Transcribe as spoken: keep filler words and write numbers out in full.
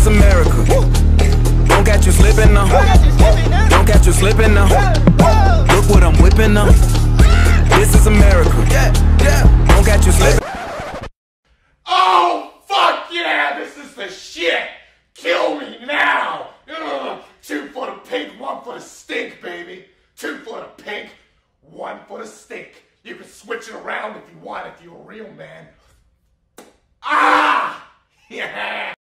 is America. Don't catch you slipping now. Don't catch you slipping now. Look what I'm whipping now. This is America. Don't catch you slipping. Oh, fuck yeah, this is the shit. Kill me now. Ugh. Two for the pink, one for the stink, baby. Two for the pink, one for the stink. You can switch it around if you want, if you're a real man. Ah! Yeah!